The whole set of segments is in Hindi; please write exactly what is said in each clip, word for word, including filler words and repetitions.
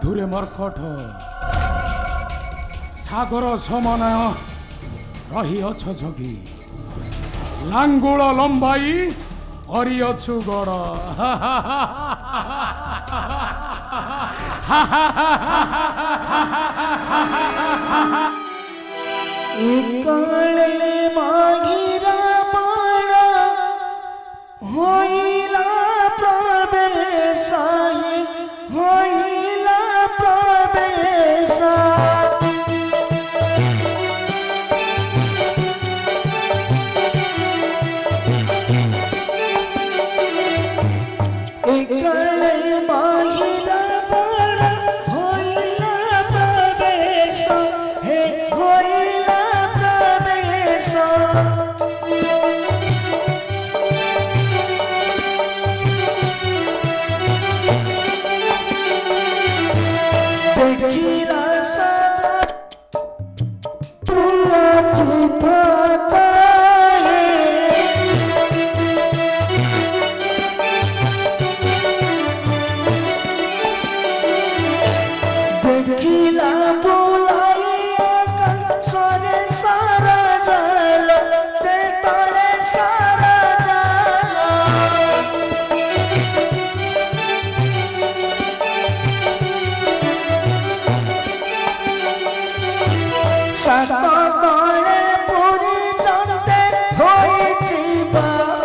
साधुरे मर्कट सागर समान रही अछ जगी लांगुल लंबाई करियछु गड़ एकले मागिरा माड़ा होइला प्रवेश होइला प्रवेश एकले मागिरा माड़ा होइला प्रवेश हे होइला प्रवेश देखिला देखिला बुलाइया सरे सारा जल ते तले सारा जल सात तले पूरी चंदे होई जीवा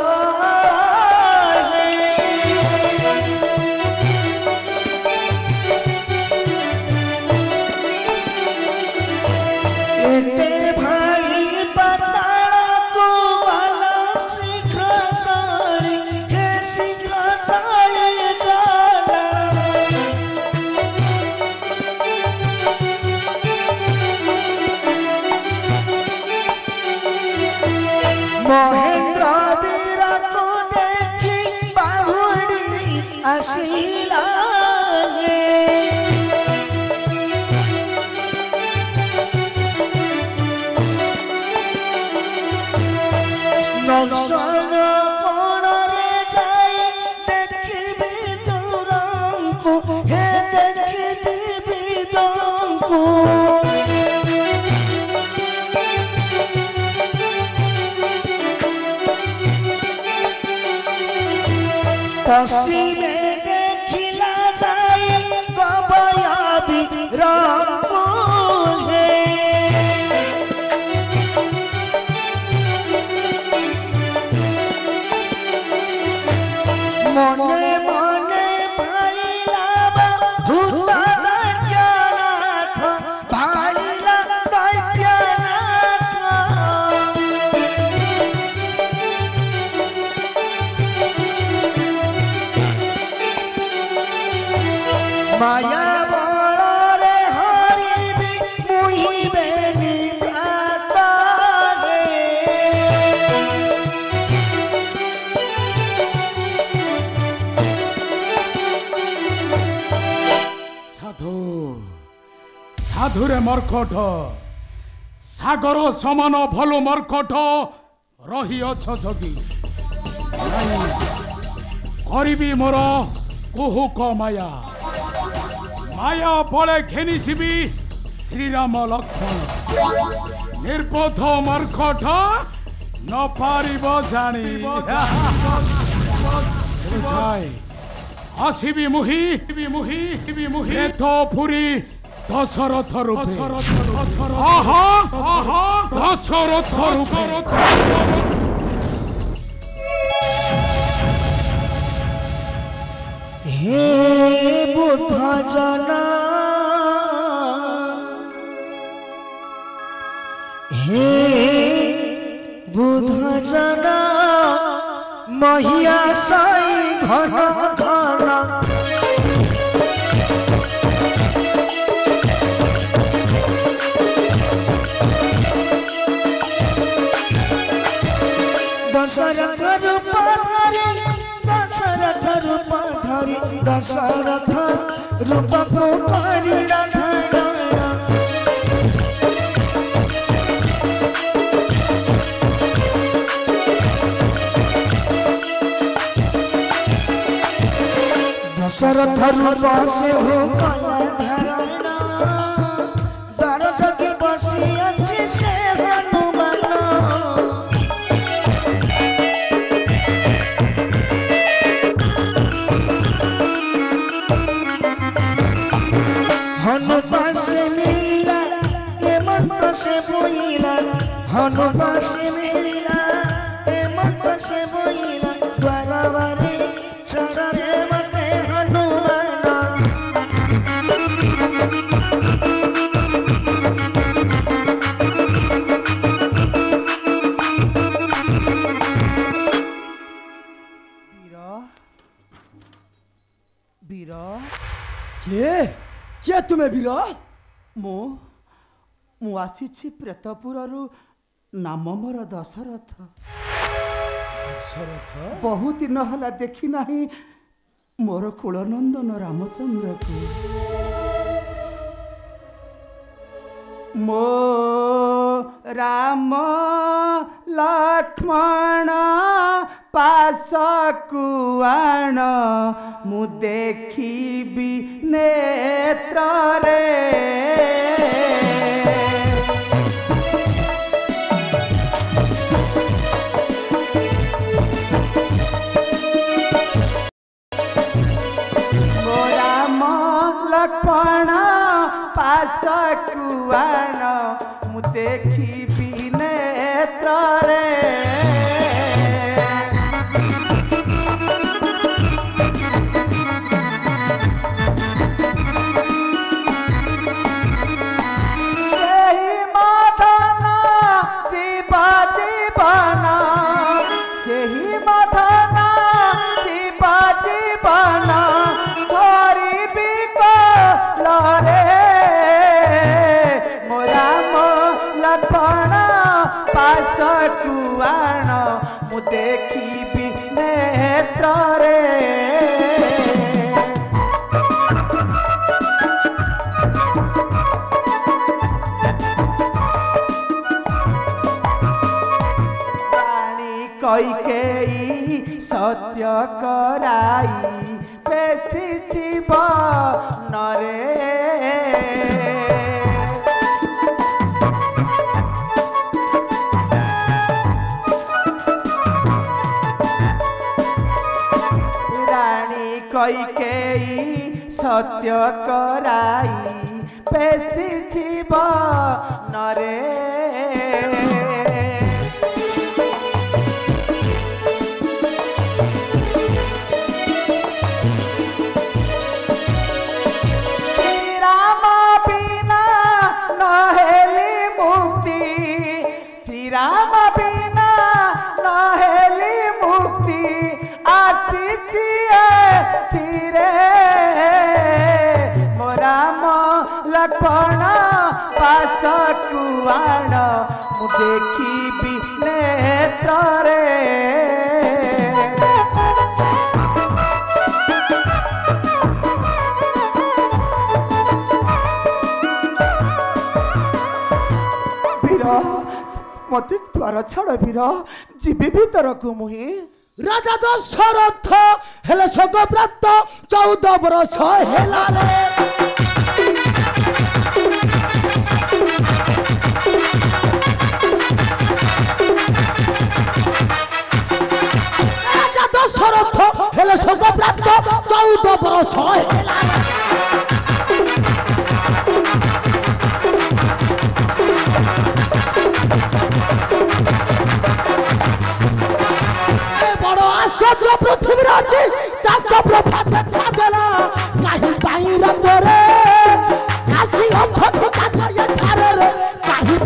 एते भाई पताड़ा को वाला शिखा चाली के शिखा चाली गाना महेंद्र वीरा को देखी बाहुड़ी आसीला नौसन कोणरे जाई देखिबी दूरंकु हे देखिबी दूरंकु पश्चिमे देखिला जाई गबयाबी रंकु हे मने मने भाईला भूत दैत्यनाथ भाईला दैत्यनाथ माया बड़रे हरिबी मुहिबे निभाता साधु साधुरे मर्कट सागर समान भलो मर्कट रही अछ जगी करिबी मोर कुहुक माया माया बले घेनी जीवी श्रीराम लक्ष्मण निर्बोध मर्कट न पारिब जानी बुझाए आसिबी मुही मुही मुही तो पुरी दशरथ रूपे आहा आहा दशरथ रूपे हे बुद्ध जना हे बुद्ध जना महिया साई घन घन दशरथ रूप धरि दशरथ रूप धरि दशरथ रूप को परिणत दशरथ रूप से हो कलधर हेमंत से बोइला हनुमान से मिलिला हेमंत से बोइला द्वारवारे चढ़े मते हनुमान बीरा के के तुम्हें बीरा मु मु आसी प्रेतपुर नाम मोर दशरथ दशरथ बहुत दिन हला देखी नहीं मोर कुलनंदन रामचंद्र को मो राम लक्ष्मण पास कुआण मु देखी नेत्र रे मो राम लक्ष्मण पास कुआण मु देखी नेत्र रे कुआण मु देखी नेत्र रे रानी कैकेयी सत्य कराई पेशी जीवन रे कैकेयी सत्य कराई पेशी जीवन रे राम बिना नहेली मुक्ति श्री राम बिना नहेली मुक्ति आसी धीरे मो राम लक्ष्मण पास कुआण मु देखी नेत्र रे वीर मत द्वार छाड़ वीर जीवी भीतर को मुही राजा दशरथ हेले सग प्राप्त चौदह बरस हेला रे राजा दशरथ हेले सग प्राप्त चौदह बरस हेला आश्चर्य पृथ्वी राजी ताका प्रभात देखा देला काहे पाई रात रे आसी अछत काज ये थारे रे काहे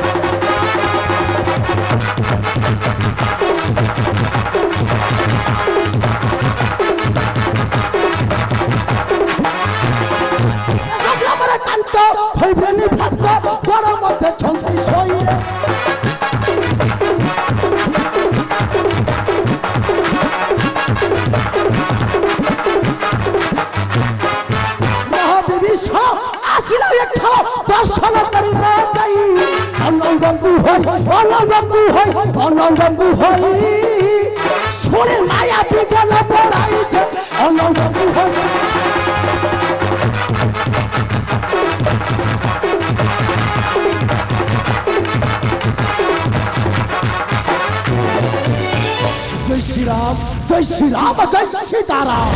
सबला मरे कांत होइब्रेनी भात बड़ मते छंती सोई रे आसिला एक दर्शन करिबा जाई अनंदबु होई अनंदबु होई अनंदबु होई सोरे माया बिगल पड़ाई छे अनंदबु होई जय श्री राम जय श्री राम जय सीताराम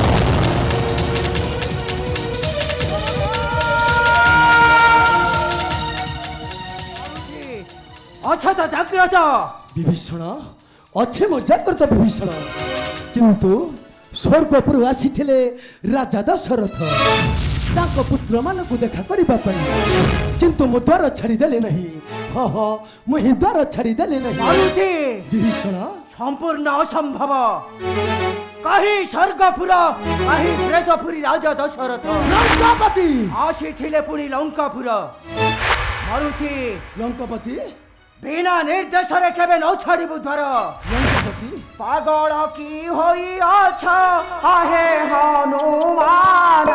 ଅଛ ତ ଜାଗ୍ରତ। ବିଭୀଷଣ ଅଛେ ମୁଁ ଜାଗ୍ରତ ବିଭୀଷଣ, କିନ୍ତୁ ସ୍ୱର୍ଗପୁର ଆସିଥିଲେ ରାଜା ଦଶରଥ ତାଙ୍କ ପୁତ୍ରମାନଙ୍କୁ ଦେଖା କରିବା ପାଇଁ, କିନ୍ତୁ ମୁଁ ଦ୍ୱାର ଛାଡ଼ିଦେଲି ନାହିଁ। ହଁ ହଁ ମୁଁ ହିଁ ଦ୍ୱାର ଛାଡ଼ିଦେଲି ନାହିଁ। ମାରୁତି ବିଭୀଷଣ ସମ୍ପୂର୍ଣ୍ଣ ଅସମ୍ଭବ। କାହିଁ ସ୍ୱର୍ଗପୁର କାହିଁ ପ୍ରେତପୁରୀ ରାଜା ଦଶରଥ ଲଙ୍କାପତି ଆସିଥିଲେ ପୁଣି ଲଙ୍କାପୁର। ମାରୁତି ଲଙ୍କାପତି ବିନା ନିର୍ଦ୍ଦେଶରେ କେବେ ନ ଛାଡ଼ିବୁ ଦ୍ୱାର। ଲଙ୍କାପତି ପାଗଳ କି ହୋଇଅଛ ଆହେ ହନୁମାନ।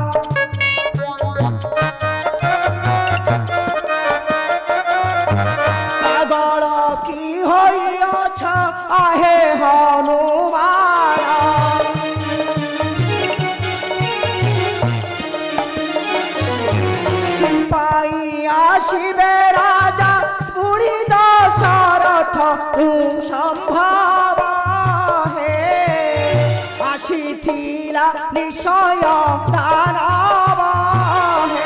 ପାଗଳ କି ହୋଇଅଛ ଆହେ ହନୁମାନ। ପାଇଁ ଆସିବେ ରାଜା ପୁଣି ଦଶରଥ ସମ୍ଭବ ହେ। ଆସିଥିଲା ନିଶ୍ଚୟ ଦାନବ ହେ।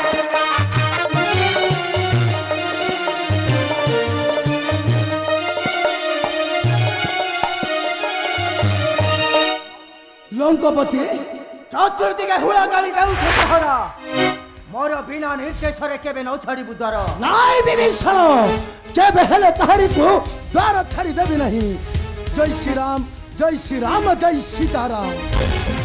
ଲଙ୍କାପତି ଚତୁର୍ଦିକେ ହୁଳ ଗାଳି ଦେଉଛି ସହର। ମୋର ବିନା ନିର୍ଦ୍ଦେଶରେ କେବେ ନ ଛାଡ଼ିବୁ ଦ୍ୱାର। ନାଇଁ ବିଭୀଷଣ କେବେ ହେଲେ କାହାରିକୁ ଦ୍ୱାର ଛାଡ଼ିଦେବି ନାହିଁ। ଜୟ ଶ୍ରୀରାମ ଜୟ ଶ୍ରୀରାମ ଜୟ ସୀତାରାମ।